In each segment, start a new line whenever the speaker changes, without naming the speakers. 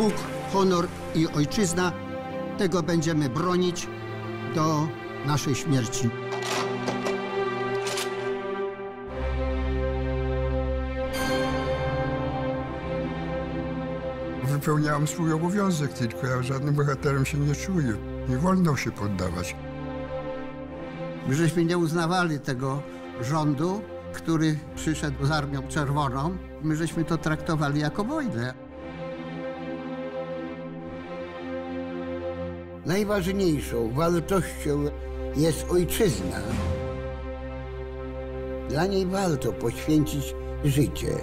Bóg, honor i ojczyzna. Tego będziemy bronić do naszej śmierci.
Wypełniałem swój obowiązek, tylko ja żadnym bohaterem się nie czuję. Nie wolno się poddawać.
My żeśmy nie uznawali tego rządu, który przyszedł z Armią Czerwoną. My żeśmy to traktowali jako wojnę.
Najważniejszą wartością jest ojczyzna. Dla niej warto poświęcić życie.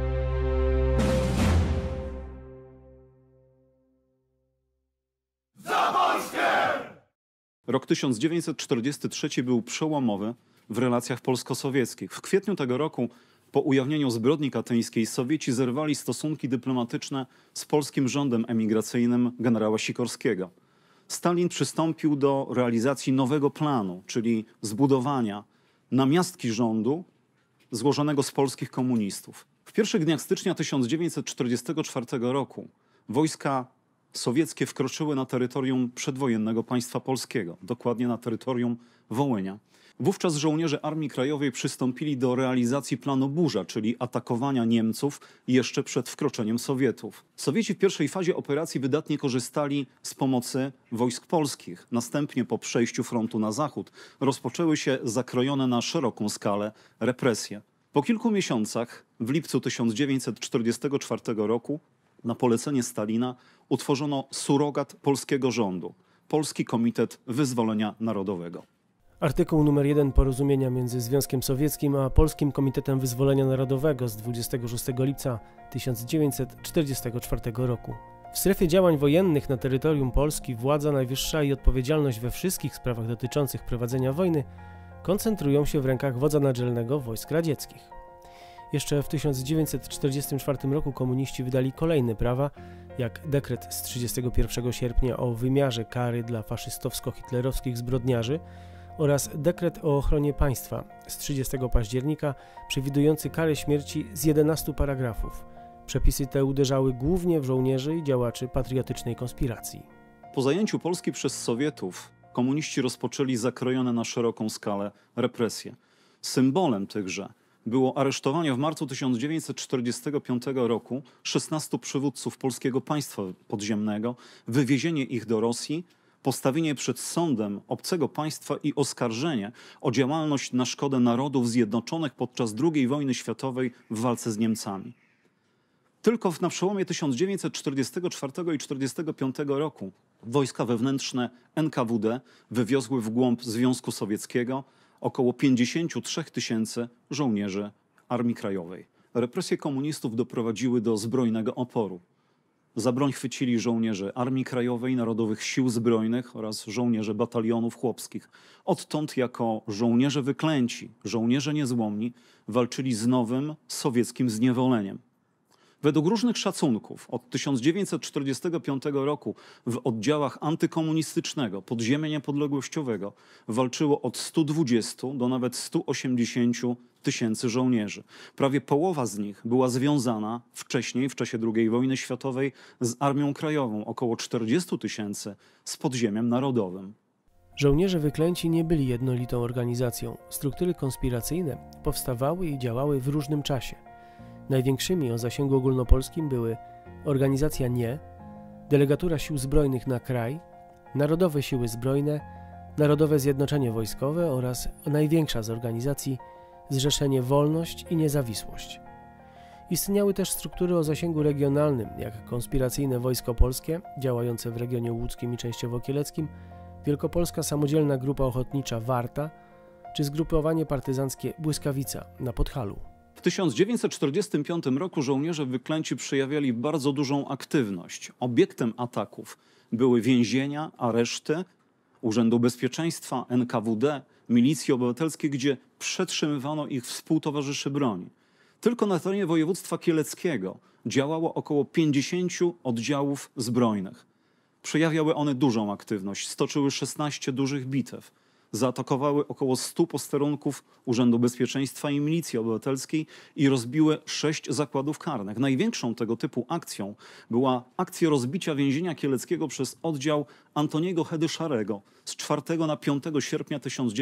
Rok 1943 był przełomowy w relacjach polsko-sowieckich. W kwietniu tego roku, po ujawnieniu zbrodni katyńskiej, Sowieci zerwali stosunki dyplomatyczne z polskim rządem emigracyjnym generała Sikorskiego. Stalin przystąpił do realizacji nowego planu, czyli zbudowania namiastki rządu złożonego z polskich komunistów. W pierwszych dniach stycznia 1944 roku wojska sowieckie wkroczyły na terytorium przedwojennego państwa polskiego, dokładnie na terytorium Wołynia. Wówczas żołnierze Armii Krajowej przystąpili do realizacji planu Burza, czyli atakowania Niemców jeszcze przed wkroczeniem Sowietów. Sowieci w pierwszej fazie operacji wydatnie korzystali z pomocy wojsk polskich. Następnie po przejściu frontu na zachód rozpoczęły się zakrojone na szeroką skalę represje. Po kilku miesiącach, w lipcu 1944 roku, na polecenie Stalina utworzono surogat polskiego rządu – Polski Komitet Wyzwolenia Narodowego.
Artykuł numer 1 porozumienia między Związkiem Sowieckim a Polskim Komitetem Wyzwolenia Narodowego z 26 lipca 1944 roku. W strefie działań wojennych na terytorium Polski władza najwyższa i odpowiedzialność we wszystkich sprawach dotyczących prowadzenia wojny koncentrują się w rękach wodza naczelnego wojsk radzieckich. Jeszcze w 1944 roku komuniści wydali kolejne prawa, jak dekret z 31 sierpnia o wymiarze kary dla faszystowsko-hitlerowskich zbrodniarzy oraz dekret o ochronie państwa z 30 października przewidujący karę śmierci z 11 paragrafów. Przepisy te uderzały głównie w żołnierzy i działaczy patriotycznej konspiracji.
Po zajęciu Polski przez Sowietów komuniści rozpoczęli zakrojone na szeroką skalę represje. Symbolem tychże było aresztowanie w marcu 1945 roku 16 przywódców polskiego państwa podziemnego, wywiezienie ich do Rosji, postawienie przed sądem obcego państwa i oskarżenie o działalność na szkodę narodów zjednoczonych podczas II wojny światowej w walce z Niemcami. Tylko na przełomie 1944 i 1945 roku wojska wewnętrzne NKWD wywiozły w głąb Związku Sowieckiego około 53 000 żołnierzy Armii Krajowej. Represje komunistów doprowadziły do zbrojnego oporu. Za broń chwycili żołnierze Armii Krajowej, Narodowych Sił Zbrojnych oraz żołnierze batalionów chłopskich. Odtąd jako żołnierze wyklęci, żołnierze niezłomni walczyli z nowym sowieckim zniewoleniem. Według różnych szacunków od 1945 roku w oddziałach antykomunistycznego Podziemia Niepodległościowego walczyło od 120 do nawet 180 000 żołnierzy. Prawie połowa z nich była związana wcześniej, w czasie II wojny światowej, z Armią Krajową, około 40 000 z Podziemiem Narodowym.
Żołnierze wyklęci nie byli jednolitą organizacją. Struktury konspiracyjne powstawały i działały w różnym czasie. Największymi o zasięgu ogólnopolskim były Organizacja NIE, Delegatura Sił Zbrojnych na Kraj, Narodowe Siły Zbrojne, Narodowe Zjednoczenie Wojskowe oraz największa z organizacji Zrzeszenie Wolność i Niezawisłość. Istniały też struktury o zasięgu regionalnym, jak Konspiracyjne Wojsko Polskie, działające w regionie łódzkim i częściowo kieleckim, Wielkopolska Samodzielna Grupa Ochotnicza Warta, czy zgrupowanie partyzanckie Błyskawica na Podhalu.
W 1945 roku żołnierze wyklęci przejawiali bardzo dużą aktywność. Obiektem ataków były więzienia, areszty Urzędu Bezpieczeństwa, NKWD, Milicji Obywatelskiej, gdzie przetrzymywano ich współtowarzyszy broni. Tylko na terenie województwa kieleckiego działało około 50 oddziałów zbrojnych. Przejawiały one dużą aktywność, stoczyły 16 dużych bitew. zaatakowały około 100 posterunków Urzędu Bezpieczeństwa i Milicji Obywatelskiej i rozbiły 6 zakładów karnych. Największą tego typu akcją była akcja rozbicia więzienia kieleckiego przez oddział Antoniego Hedy Szarego z 4 na 5 sierpnia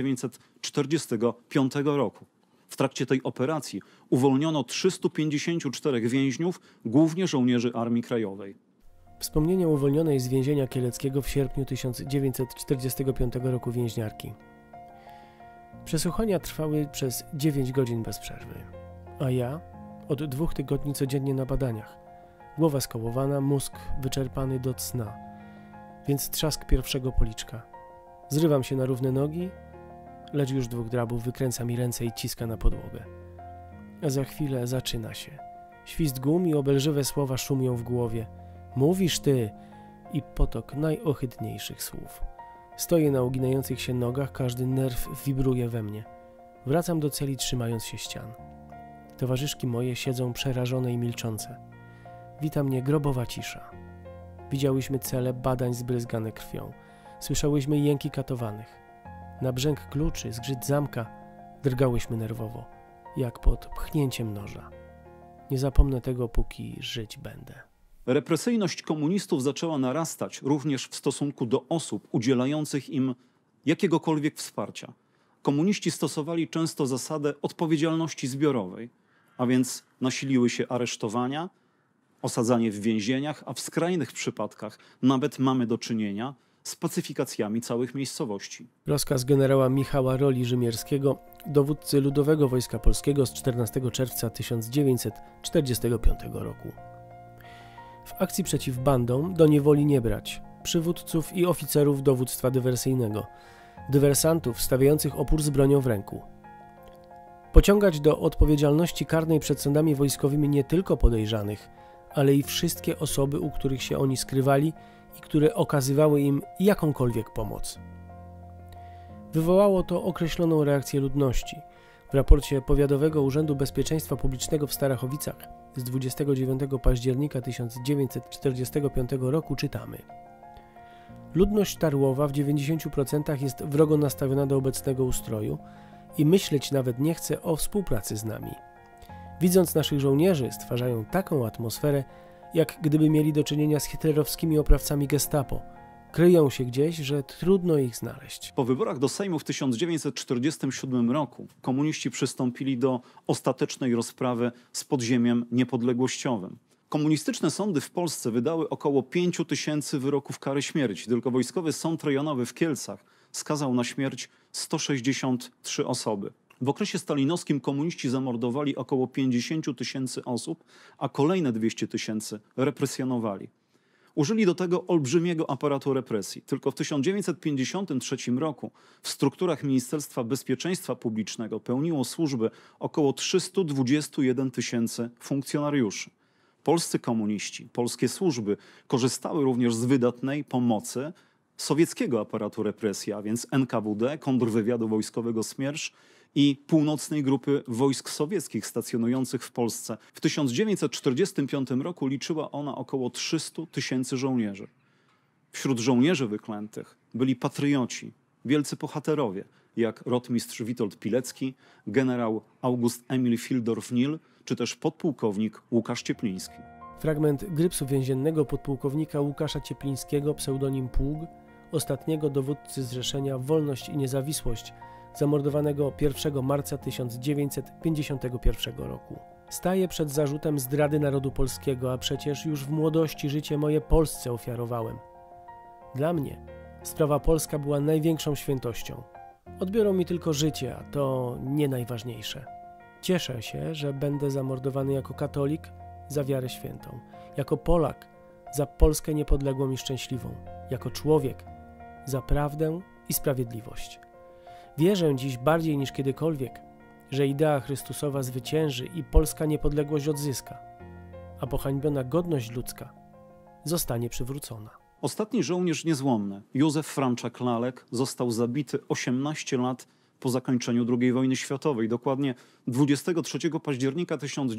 1945 roku. W trakcie tej operacji uwolniono 354 więźniów, głównie żołnierzy Armii Krajowej.
Wspomnienia uwolnionej z więzienia kieleckiego w sierpniu 1945 roku więźniarki. Przesłuchania trwały przez 9 godzin bez przerwy, a ja od 2 tygodni codziennie na badaniach. Głowa skołowana, mózg wyczerpany do cna, więc trzask pierwszego policzka. Zrywam się na równe nogi, lecz już 2 drabów wykręca mi ręce i ciska na podłogę. A za chwilę zaczyna się. Świst gum i obelżywe słowa szumią w głowie. Mówisz ty! I potok najohydniejszych słów. Stoję na uginających się nogach, każdy nerw wibruje we mnie. Wracam do celi, trzymając się ścian. Towarzyszki moje siedzą przerażone i milczące. Wita mnie grobowa cisza. Widziałyśmy cele badań zbryzgane krwią. Słyszałyśmy jęki katowanych. Na brzęk kluczy, zgrzyt zamka drgałyśmy nerwowo, jak pod pchnięciem noża. Nie zapomnę tego, póki żyć będę.
Represyjność komunistów zaczęła narastać również w stosunku do osób udzielających im jakiegokolwiek wsparcia. Komuniści stosowali często zasadę odpowiedzialności zbiorowej, a więc nasiliły się aresztowania, osadzanie w więzieniach, a w skrajnych przypadkach nawet mamy do czynienia z pacyfikacjami całych miejscowości.
Rozkaz generała Michała Roli-Rzymierskiego, dowódcy Ludowego Wojska Polskiego z 14 czerwca 1945 roku. W akcji przeciw bandom do niewoli nie brać przywódców i oficerów dowództwa dywersyjnego, dywersantów stawiających opór z bronią w ręku. Pociągać do odpowiedzialności karnej przed sądami wojskowymi nie tylko podejrzanych, ale i wszystkie osoby, u których się oni skrywali i które okazywały im jakąkolwiek pomoc. Wywołało to określoną reakcję ludności. W raporcie Powiatowego Urzędu Bezpieczeństwa Publicznego w Starachowicach z 29 października 1945 roku czytamy: ludność Tarłowa w 90% jest wrogo nastawiona do obecnego ustroju i myśleć nawet nie chce o współpracy z nami. Widząc naszych żołnierzy, stwarzają taką atmosferę, jak gdyby mieli do czynienia z hitlerowskimi oprawcami gestapo. Kryją się gdzieś, że trudno ich znaleźć.
Po wyborach do Sejmu w 1947 roku komuniści przystąpili do ostatecznej rozprawy z podziemiem niepodległościowym. Komunistyczne sądy w Polsce wydały około 5 000 wyroków kary śmierci. Tylko Wojskowy Sąd Rejonowy w Kielcach skazał na śmierć 163 osoby. W okresie stalinowskim komuniści zamordowali około 50 000 osób, a kolejne 200 000 represjonowali. Użyli do tego olbrzymiego aparatu represji. Tylko w 1953 roku w strukturach Ministerstwa Bezpieczeństwa Publicznego pełniło służbę około 321 000 funkcjonariuszy. Polscy komuniści, polskie służby korzystały również z wydatnej pomocy sowieckiego aparatu represji, a więc NKWD, kontrwywiadu wojskowego Smiersz i północnej grupy wojsk sowieckich stacjonujących w Polsce. W 1945 roku liczyła ona około 300 000 żołnierzy. Wśród żołnierzy wyklętych byli patrioci, wielcy bohaterowie, jak rotmistrz Witold Pilecki, generał August Emil Fildorf-Nil, czy też podpułkownik Łukasz Ciepliński.
Fragment grypsu więziennego podpułkownika Łukasza Cieplińskiego, pseudonim Pług, ostatniego dowódcy Zrzeszenia Wolność i Niezawisłość, zamordowanego 1 marca 1951 roku. Staję przed zarzutem zdrady narodu polskiego, a przecież już w młodości życie moje Polsce ofiarowałem. Dla mnie sprawa polska była największą świętością. Odbiorą mi tylko życie, a to nie najważniejsze. Cieszę się, że będę zamordowany jako katolik za wiarę świętą, jako Polak za Polskę niepodległą i szczęśliwą, jako człowiek za prawdę i sprawiedliwość. Wierzę dziś bardziej niż kiedykolwiek, że idea Chrystusowa zwycięży i polska niepodległość odzyska, a pohańbiona godność ludzka zostanie przywrócona.
Ostatni żołnierz niezłomny, Józef Franczak Lalek, został zabity 18 lat po zakończeniu II wojny światowej, dokładnie 23 października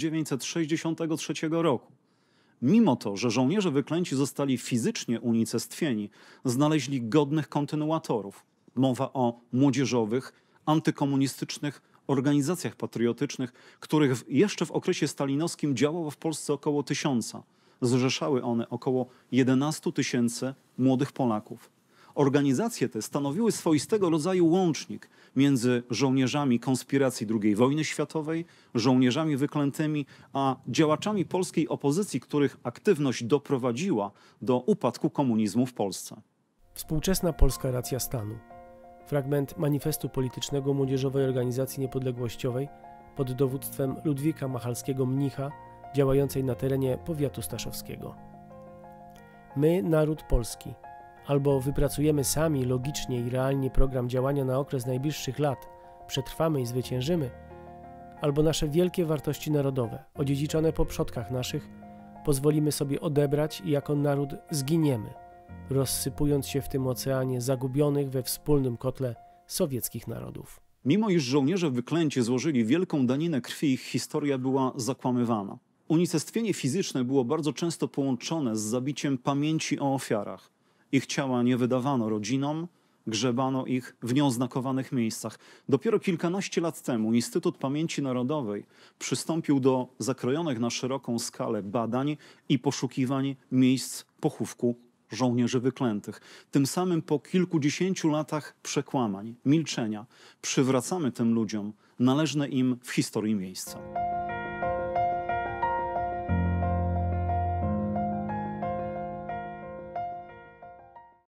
1963 roku. Mimo to, że żołnierze wyklęci zostali fizycznie unicestwieni, znaleźli godnych kontynuatorów. Mowa o młodzieżowych, antykomunistycznych organizacjach patriotycznych, których jeszcze w okresie stalinowskim działało w Polsce około 1000. Zrzeszały one około 11 000 młodych Polaków. Organizacje te stanowiły swoistego rodzaju łącznik między żołnierzami konspiracji II wojny światowej, żołnierzami wyklętymi, a działaczami polskiej opozycji, których aktywność doprowadziła do upadku komunizmu w Polsce.
Współczesna polska racja stanu. Fragment manifestu politycznego Młodzieżowej Organizacji Niepodległościowej pod dowództwem Ludwika Machalskiego mnicha, działającej na terenie powiatu staszowskiego. My, naród polski, albo wypracujemy sami logicznie i realnie program działania na okres najbliższych lat, przetrwamy i zwyciężymy, albo nasze wielkie wartości narodowe, odziedziczone po przodkach naszych, pozwolimy sobie odebrać i jako naród zginiemy, rozsypując się w tym oceanie zagubionych we wspólnym kotle sowieckich narodów.
Mimo iż żołnierze wyklęci złożyli wielką daninę krwi, ich historia była zakłamywana. Unicestwienie fizyczne było bardzo często połączone z zabiciem pamięci o ofiarach. Ich ciała nie wydawano rodzinom, grzebano ich w nieoznakowanych miejscach. Dopiero kilkanaście lat temu Instytut Pamięci Narodowej przystąpił do zakrojonych na szeroką skalę badań i poszukiwań miejsc pochówku żołnierzy wyklętych. Tym samym po kilkudziesięciu latach przekłamań, milczenia przywracamy tym ludziom należne im w historii miejsca.